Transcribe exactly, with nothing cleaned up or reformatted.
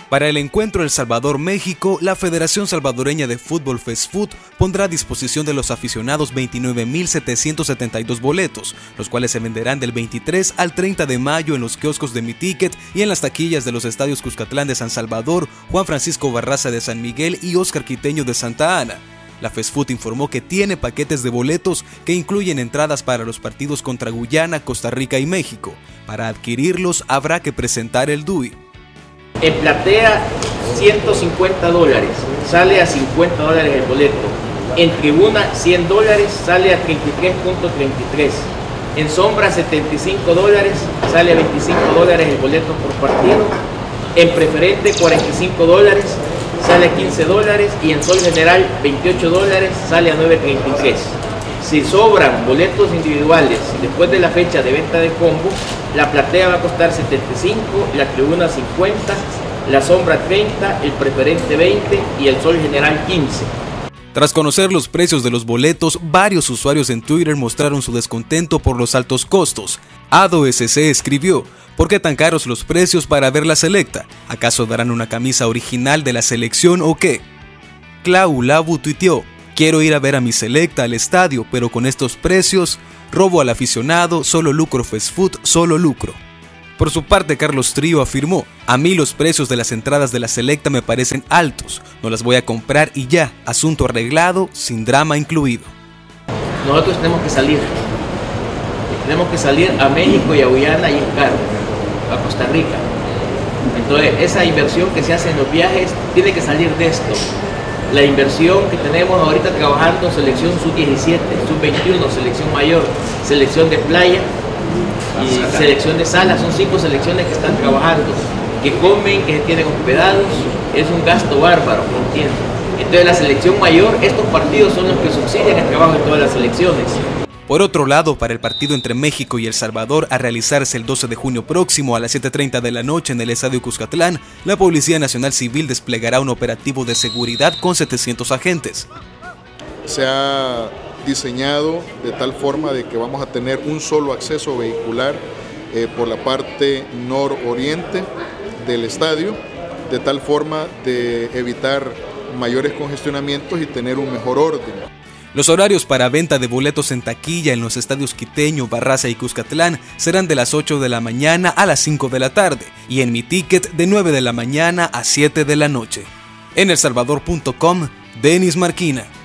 Para el encuentro El Salvador-México, la Federación Salvadoreña de Fútbol FESFUT pondrá a disposición de los aficionados veintinueve mil setecientos setenta y dos boletos, los cuales se venderán del veintitrés al treinta de mayo en los kioscos de Mi Ticket y en las taquillas de los estadios Cuscatlán de San Salvador, Juan Francisco Barraza de San Miguel y Óscar Quiteño de Santa Ana. La FESFUT informó que tiene paquetes de boletos que incluyen entradas para los partidos contra Guyana, Costa Rica y México. Para adquirirlos habrá que presentar el D U I. En platea, ciento cincuenta dólares, sale a cincuenta dólares el boleto. En tribuna, cien dólares, sale a treinta y tres punto treinta y tres. En sombra, setenta y cinco dólares, sale a veinticinco dólares el boleto por partido. En preferente, cuarenta y cinco dólares, sale a quince dólares. Y en sol general, veintiocho dólares, sale a nueve treinta y tres. Si sobran boletos individuales después de la fecha de venta de combo, la platea va a costar setenta y cinco, la tribuna cincuenta, la sombra treinta, el preferente veinte y el sol general quince. Tras conocer los precios de los boletos, varios usuarios en Twitter mostraron su descontento por los altos costos. Ado S C escribió: ¿por qué tan caros los precios para ver la selecta? ¿Acaso darán una camisa original de la selección o qué? Clau Labu tuiteó: quiero ir a ver a mi selecta al estadio, pero con estos precios, robo al aficionado, solo lucro FESFUT, solo lucro. Por su parte, Carlos Trío afirmó: a mí los precios de las entradas de la selecta me parecen altos, no las voy a comprar y ya, asunto arreglado, sin drama incluido. Nosotros tenemos que salir, tenemos que salir a México y a Guyana y en carro, a Costa Rica. Entonces, esa inversión que se hace en los viajes tiene que salir de esto. La inversión que tenemos ahorita trabajando, selección sub diecisiete, sub veintiuno, selección mayor, selección de playa y selección de sala, son cinco selecciones que están trabajando, que comen, que tienen hospedados, es un gasto bárbaro, ¿me entiendes? Entonces la selección mayor, estos partidos son los que subsidian el trabajo de todas las selecciones. Por otro lado, para el partido entre México y El Salvador a realizarse el doce de junio próximo a las siete treinta de la noche en el Estadio Cuscatlán, la Policía Nacional Civil desplegará un operativo de seguridad con setecientos agentes. Se ha diseñado de tal forma de que vamos a tener un solo acceso vehicular eh, por la parte nororiente del estadio, de tal forma de evitar mayores congestionamientos y tener un mejor orden. Los horarios para venta de boletos en taquilla en los estadios Quiteño, Barraza y Cuscatlán serán de las ocho de la mañana a las cinco de la tarde y en Mi Ticket de nueve de la mañana a siete de la noche. En elsalvador punto com, Denis Marquina.